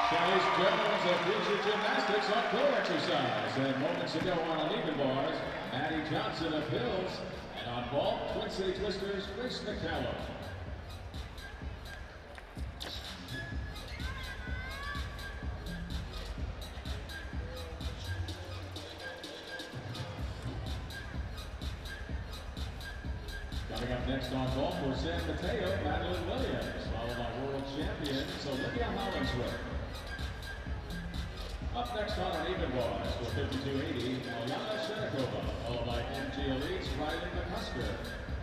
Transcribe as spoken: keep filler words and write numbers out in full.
Charlize Jones of featured gymnastics on floor exercise. And moments ago on Uneven bars, Maddie Johnson of Hills. And on vault, Twin City Twisters, Grace McCallum. Coming up next on vault for San Mateo, Madeline Williams, followed by world champions Olivia Hollingsworth. Up next on Uneven bars for fifty-two eighty, Alyona Shedikova, followed by M G Elites Riley McCusker.